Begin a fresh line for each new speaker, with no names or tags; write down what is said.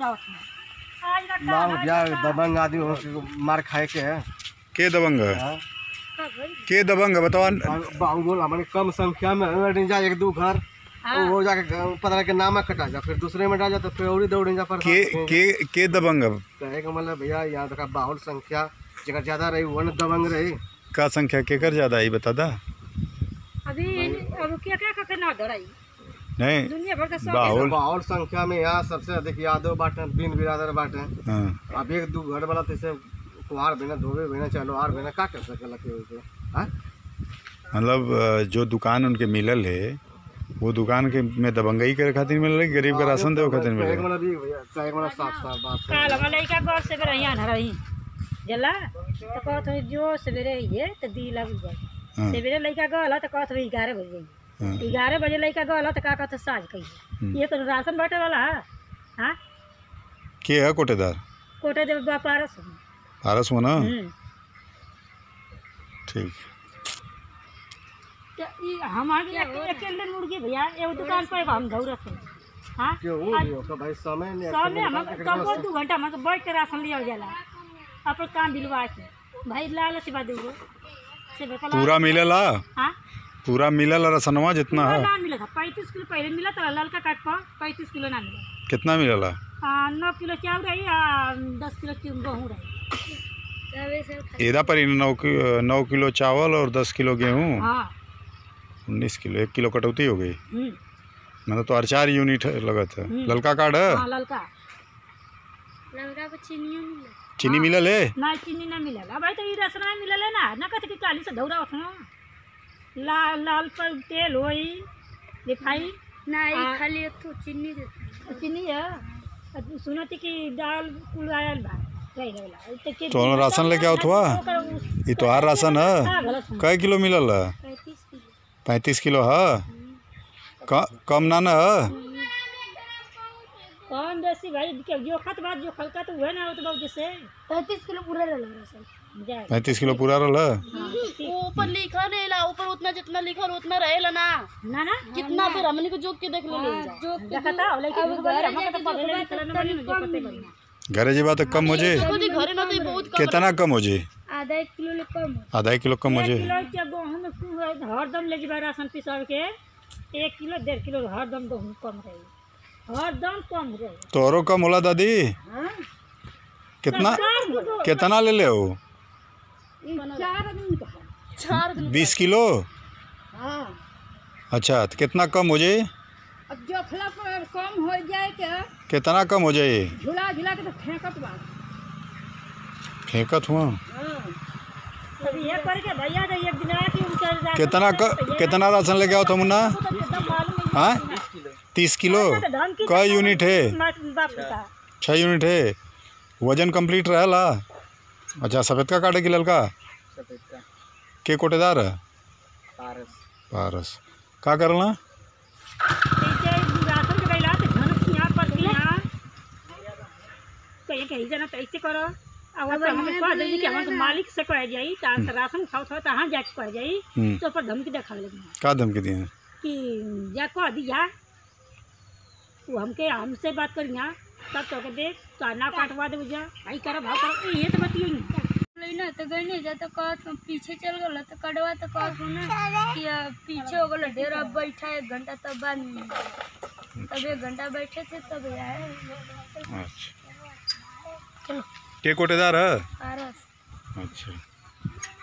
लगावत है आज का
ना भैया दबंग आदमी हो मार खाए के है
के दबंग के दबंग बताओ।
बाहुबल हमारे कम संख्या में जा एक दो घर तो वो जाके पता के नाम कटा जा फिर दूसरे में डाल जा तो फिर और दौड़ जा पर
के दबंग
कहे का मतलब भैया यहाँ देखा बाहुल संख्या जगह ज्यादा रही वन दबंग रही
का संख्या के कर ज्यादा आई बता दा
अभी अब क्या ना डराई
नहीं
दुनिया भर का
बाहुल संख्या में यहाँ सबसे अधिक यादव बाटे बिन बिरादर बाटे। अब एक दो घर वाला तो कुहार बिना धोबे बिना चलो आर बिना का कर सके
मतलब जो दुकान उनके मिलल है वो दुकान के में दबंगई करे खातिर मिल रही गरीब का राशन देवे खातिर मिल रही
काल हम लइका घर से रहिया न रही जला तो कहत हो जो सवेरे ये तो दी लग गई सवेरे लइका गल तो कहत हो 11 बजे 11 बजे लइका गल तो का कहत साज कही ये तो राशन बाटे वाला हां
के है कोटेदार
कोटे दे पारस
पारस हो ना ठीक
हमारे अकेले मुर्गी भैया एगो दुकान पर हम दौड़त हैं हां
भाई समय
हम कब 2 घंटा में बैठ के राशन लिया जाला अपन काम दिलवा के भाई लाल से बाद से
पूरा मिलेला
हां
पूरा मिलेला राशनवा जितना है
ना मिला था 35 किलो पहले मिला था ललका काट पर 35 किलो ना मिला
कितना मिलेला
9 किलो चावल रही 10 किलो गेहूं रही
एदा पर 9 किलो चावल और 10 किलो गेहूं
हां
19 किलो 1 किलो कटौती हो गई मतलब तो 4 यूनिट लगत है ललका कार्ड है
हां ललका पे
चीनी मिलल है
ना चीनी ना मिलल भाई तो ई राशन में मिलल है ना कहते कि काली से दौड़ा उठना लाल पर तेल होई रिफाइन
ना खाली एक तो चीनी देते
चीनी है सुनती कि दाल कुल आयल बा
तो राशन लेके आओ हुआ ये तो हर राशन है कई किलो मिलल है 35 किलो है कम ना है
कौन बेसी भाई जो खत बात जो खलका तो हुए ना तो बहुत जैसे
35 किलो पूरा रहला
35 किलो पूरा रहला
ऊपर लिखा रहेला ऊपर उतना जितना लिखल उतना रहेला ना
ना ना
कितना फिर हमनी को जोक के देख ले
जो देखता लेकिन हम तो पहले लिखल ना बनी जो पते बनी
घरे जी बात कम हो जाए
घरे ना तो बहुत कम
कितना कम हो जाए
आधा किलो कम
आधा किलो कम हो जाए
गेहूं हरदम ले जबा राशन पिसाव के 1 किलो 1.5 किलो हरदम गेहूं कम रही हरदम कम रही
तोरो कम होला दादी कितना ले ले हो
4 आदमी का
20 किलो अच्छा तो कितना कम हो जाए
अब जो खला पर कम हो जाए क्या
कितना कम हो जाए
झुला झुला के तो फेंकत बा
फेंकत हुआ
अब ये करके भैया तो एक दिन आके उनके
कितना राशन लेके आओ तुम ना हाँ 30 किलो कई यूनिट है 6 यूनिट है वजन कंप्लीट रहला अच्छा सफेद का काटे की ललका के कोटेदार है पारस का करना
कहीं जना तो ऐसे करो अब हमें कह देंगे कि हमारे मालिक से कह जाई राशन खाओ थोड़ा तहाँ जाके कह जाई तो पर धमकी देखा लगी
का धमकी दी
कि जा कह दिया वो हमसे बात करिए तब तो के देख तो ना काटवा दे जा भाई करो भाव करो ये तो बतिए
ना तो गई नहीं जा तो कहत पीछे चल गल तो कटवा तो कहत ना कि पीछे हो गल ढेर अब बैठा 1 घंटा तब बाद तब 1 घंटा बैठे थे तब आए
अच्छा के कोटेदार है
पारस
अच्छा